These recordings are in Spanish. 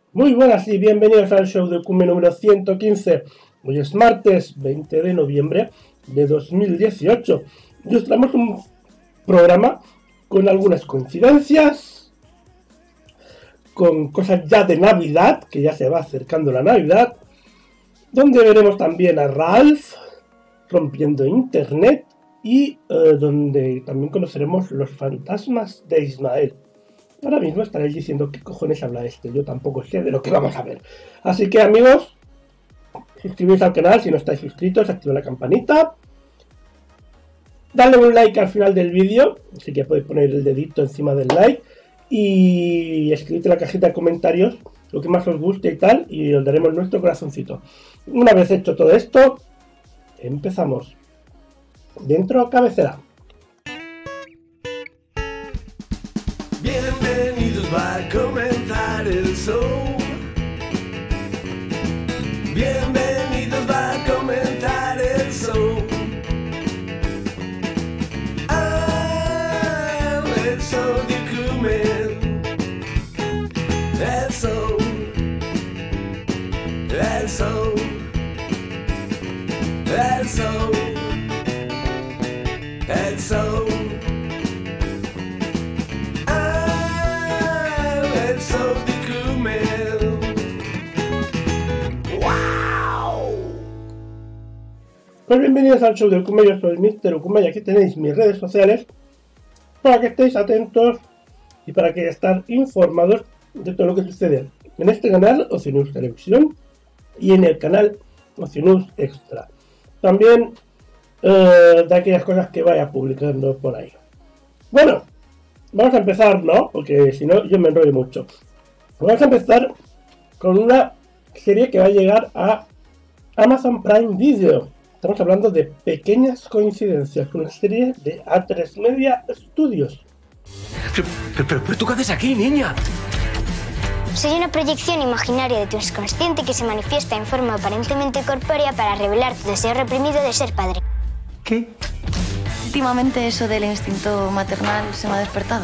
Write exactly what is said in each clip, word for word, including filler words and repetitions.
Muy buenas y bienvenidos al show de Cume número ciento quince. Hoy es martes veinte de noviembre de dos mil dieciocho y os traemos un programa con algunas coincidencias, con cosas ya de Navidad, que ya se va acercando la Navidad, donde veremos también a Ralph rompiendo internet y eh, donde también conoceremos los fantasmas de Ismael. Ahora mismo estaréis diciendo qué cojones habla este, yo tampoco sé de lo que vamos a ver. Así que amigos, suscribíos al canal si no estáis suscritos, activad la campanita, dadle un like al final del vídeo, así que podéis poner el dedito encima del like y escribid en la cajita de comentarios lo que más os guste y tal, y os daremos nuestro corazoncito. Una vez hecho todo esto, empezamos. Dentro cabecera. Bienvenidos, va a comenzar el show. Bienvenidos, va a comenzar el show. Ah, el show de Cume. El show. El show. El show. El show. Pues bienvenidos al show de Cume, yo soy míster Cume y aquí tenéis mis redes sociales para que estéis atentos y para que estar informados de todo lo que sucede en este canal Oceanus Televisión y en el canal Oceanus Extra. También eh, de aquellas cosas que vaya publicando por ahí. Bueno, vamos a empezar, ¿no? Porque si no yo me enrollo mucho. Vamos a empezar con una serie que va a llegar a Amazon Prime Video. Estamos hablando de pequeñas coincidencias con una serie de A tres Media Studios. Pero, pero, pero, ¿tú qué haces aquí, niña? Soy una proyección imaginaria de tu subconsciente que se manifiesta en forma aparentemente corpórea para revelar tu deseo reprimido de ser padre. ¿Qué? Últimamente eso del instinto maternal se me ha despertado.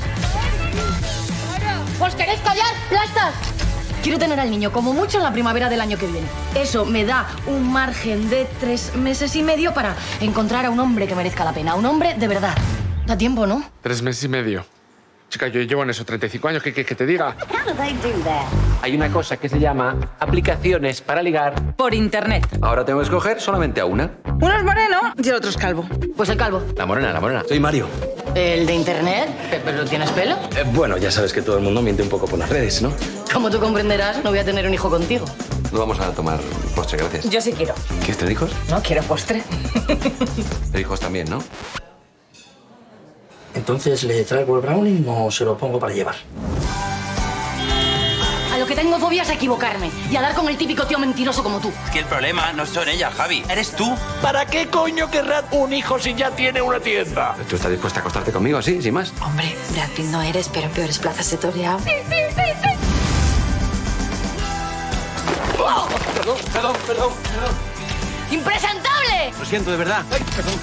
¿Os queréis callar, plastas? Quiero tener al niño como mucho en la primavera del año que viene. Eso me da un margen de tres meses y medio para encontrar a un hombre que merezca la pena. Un hombre de verdad. Da tiempo, ¿no? Tres meses y medio. Chica, yo llevo en eso treinta y cinco años. ¿Qué quieres que te diga? Hay una cosa que se llama aplicaciones para ligar. Por internet. Ahora tengo que escoger solamente a una. Uno es moreno y el otro es calvo. Pues el calvo. La morena, la morena. Soy Mario. ¿El de internet? ¿Pero tienes pelo? Eh, bueno, ya sabes que todo el mundo miente un poco por las redes, ¿no? Como tú comprenderás, no voy a tener un hijo contigo. No vamos a tomar postre, gracias. Yo sí quiero. ¿Quieres tener hijos? No quiero postre. Tener hijos también, ¿no? Entonces, ¿le traigo el brownie o se lo pongo para llevar? A lo que tengo fobia es a equivocarme y a dar con el típico tío mentiroso como tú. Es que el problema no son ellas, Javi. Eres tú. ¿Para qué coño querrá un hijo si ya tiene una tienda? ¿Tú estás dispuesta a acostarte conmigo así, sin más? Hombre, Brad Pitt no eres, pero peores plazas se torean. ¡Sí, sí, sí, sí! ¡Oh! Perdón, perdón, perdón, perdón. ¡Impresentable! Lo siento, de verdad. Ay, perdón.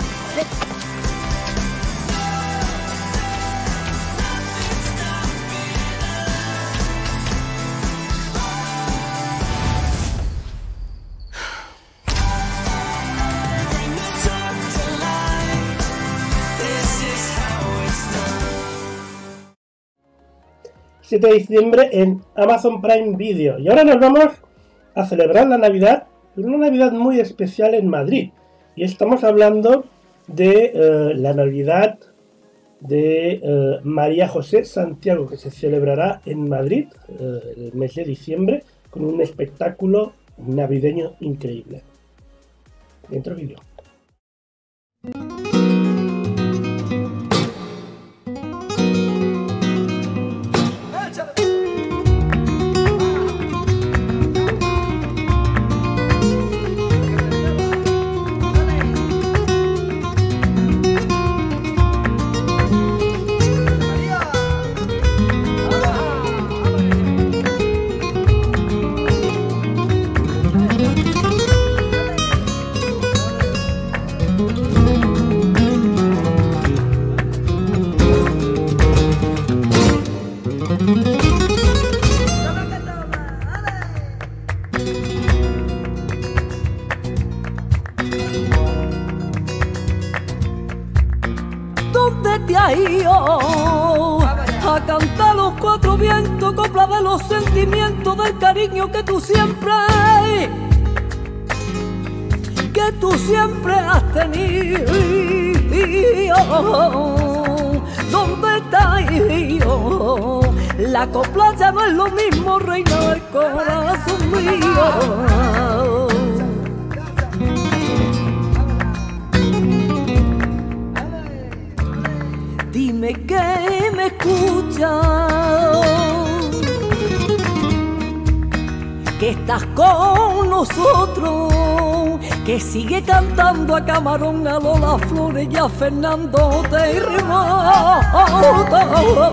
siete de diciembre en Amazon Prime Video. Y ahora nos vamos a celebrar la Navidad, pero una Navidad muy especial en Madrid. Y estamos hablando de eh, la Navidad de eh, María José Santiago, que se celebrará en Madrid eh, el mes de diciembre con un espectáculo navideño increíble. Dentro vídeo. yo a cantar los cuatro vientos, copla de los sentimientos, del cariño que tú siempre, que tú siempre has tenido. ¿Dónde estás yo? La copla ya no es lo mismo, reina del corazón mío. Dime que me escuchas, que estás con nosotros, que sigue cantando a Camarón, a Lola Flores y a Fernando Terremoto.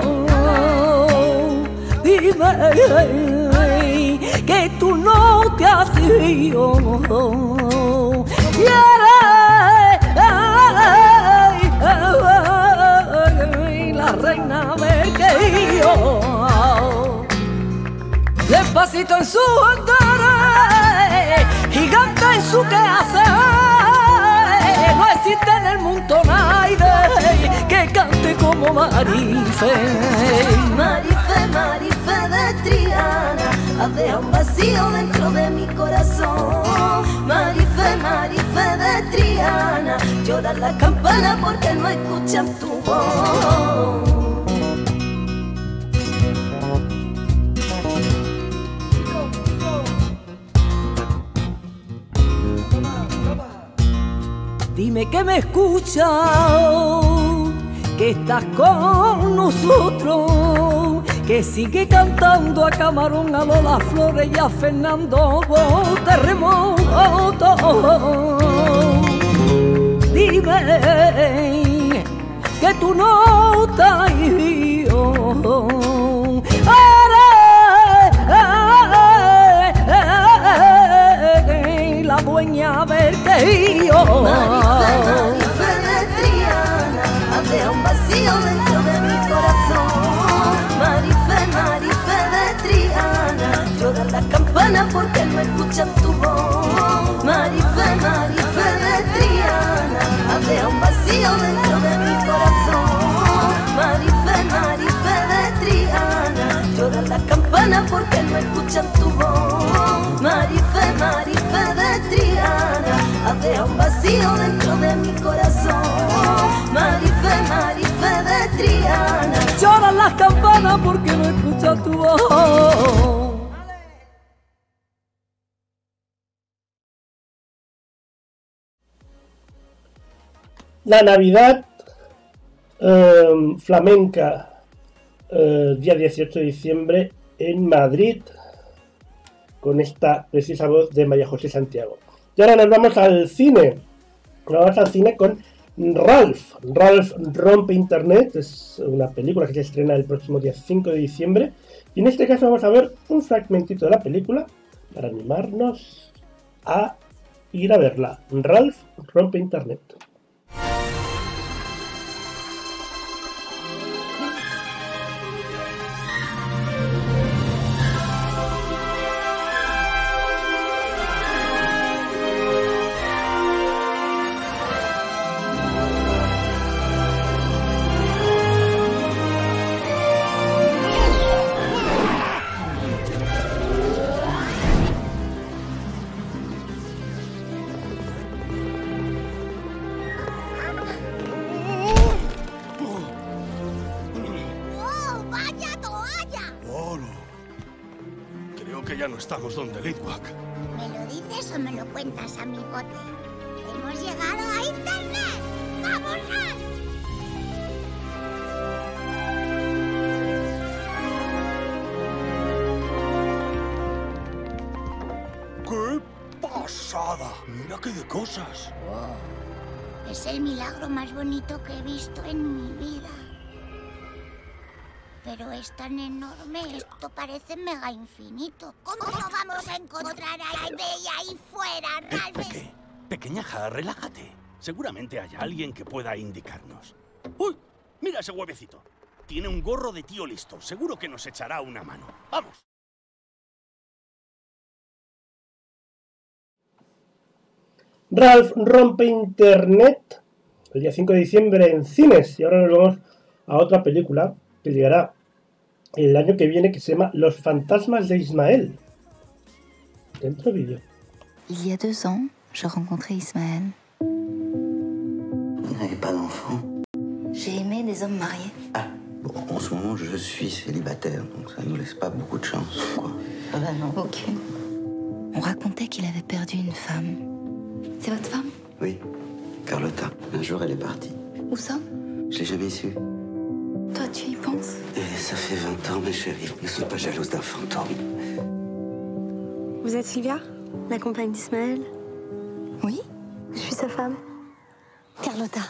Dime que tú no te has ido. La reina ve que yo despacito en su altar, gigante en su quehacer. No existe en el mundo nadie que cante como Marife. Marife, Marife de Triana, has dejado un vacío dentro de mi corazón. Marife, Marife de Triana, lloran las campanas porque no escuchan tu voz. Dime que me escuchas, que estás con nosotros, que sigue cantando a Camarón, a Lola Flores y a Fernando Terremoto. Dime que tú no te has ido. La dueña verte yo. Marife, Marife de Triana, has dejado un vacío dentro de mi corazón. Marife, Marife de Triana, lloran las campanas porque no escuchan tu voz. Marife, Marife de Triana, has dejado un vacío dentro de mi corazón. Marife, Marife de Triana, lloran las campanas porque no escuchan tu voz. Marife, Marife de Triana, has dejado un vacío dentro de mi corazón. Marife, Marife de Triana, lloran las campanas porque no escuchan tu voz. La Navidad eh, flamenca, eh, día dieciocho de diciembre en Madrid, con esta precisa voz de María José Santiago. Y ahora nos vamos al cine. Nos vamos al cine con Ralph. Ralph rompe internet. Es una película que se estrena el próximo día cinco de diciembre. Y en este caso vamos a ver un fragmentito de la película para animarnos a ir a verla. Ralph rompe internet. Estamos donde Litwack. ¿Me lo dices o me lo cuentas, amigote? ¡Hemos llegado a internet! ¡Vamos, Ralph! ¡Qué pasada! ¡Mira qué de cosas! Wow. Es el milagro más bonito que he visto en mi vida. Pero es tan enorme, esto parece mega infinito. ¿Cómo lo vamos a encontrar ahí, ahí fuera, Ralph? Pe Peque, pequeñaja, relájate. Seguramente hay alguien que pueda indicarnos. ¡Uy! Mira ese huevecito. Tiene un gorro de tío listo. Seguro que nos echará una mano. ¡Vamos! Ralph rompe internet el día cinco de diciembre en cines. Y ahora nos vamos a otra película que llegará el año que viene que se llama Los fantasmas de Ismael. Dentro vídeo. Il y a deux ans, je rencontrais Ismaël. Vous n'avez pas d'enfant? J'ai aimé des hommes mariés. Ah, bon, en ce moment, je suis célibataire, donc ça nous laisse pas beaucoup de chance, quoi. Ah bah non, aucune. On racontait qu'il avait perdu une femme. C'est votre femme? Oui, Carlotta. Un jour, elle est partie. Où ça? Je l'ai jamais su. Toi, tu y penses? Et ça fait vingt ans, ma chérie. Ne sois pas jalouse d'un fantôme. Vous êtes Sylvia, la compagne d'Ismaël? Oui. Je suis sa femme. Carlotta.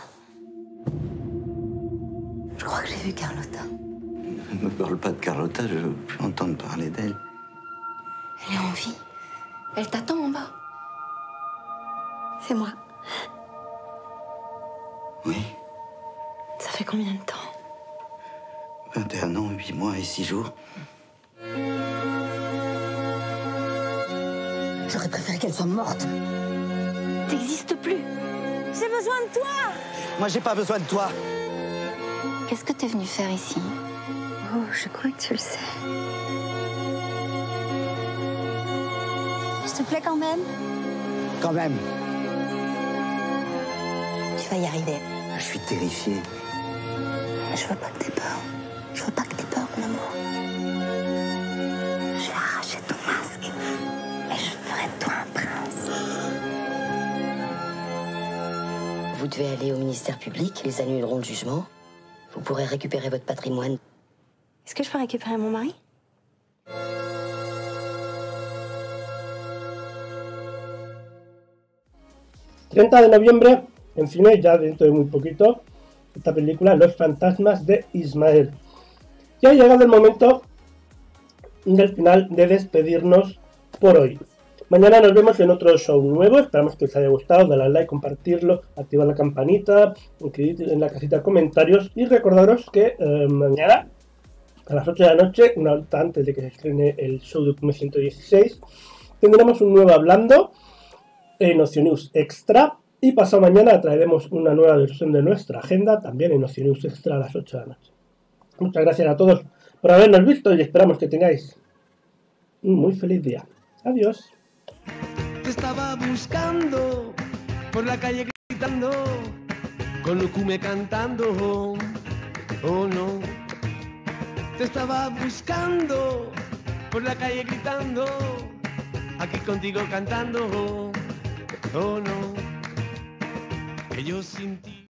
Je crois que j'ai vu Carlotta. Ne me parle pas de Carlotta, je veux plus entendre parler d'elle. Elle est en vie. Elle t'attend en bas. C'est moi. Oui. Ça fait combien de temps? vingt et un ans, huit mois et six jours. J'aurais préféré qu'elle soit morte. T'existes plus. J'ai besoin de toi. Moi, j'ai pas besoin de toi. Qu'est-ce que t'es venu faire ici? Oh, je crois que tu le sais. Je te plais quand même? Quand même. Tu vas y arriver. Je suis terrifié. Je veux pas que t'aies peur. Je veux pas que t'aies peur, mon amour. Je vais arracher ton masque et je ferai de toi un prince. Vous devez aller au ministère public, ils annuleront le jugement. Vous pourrez récupérer votre patrimoine. Est-ce que je peux récupérer mon mari? treinta de noviembre, en cine, ya dentro de muy poquito, esta película Los fantasmas de Ismael. Ya ha llegado el momento del final de despedirnos por hoy. Mañana nos vemos en otro show nuevo, esperamos que os haya gustado, dale al like, compartirlo, activar la campanita, inscribir en la casita de comentarios y recordaros que eh, mañana a las ocho de la noche, una hora antes de que se estrene el show de Cume ciento dieciséis, tendremos un nuevo Hablando en Ocionews Extra y pasado mañana traeremos una nueva versión de nuestra agenda también en Ocionews Extra a las ocho de la noche. Muchas gracias a todos por habernos visto y esperamos que tengáis un muy feliz día. Adiós. Te estaba buscando por la calle gritando, con Lucume cantando, oh no. Te estaba buscando por la calle gritando, aquí contigo cantando, oh no. Que yo sin ti.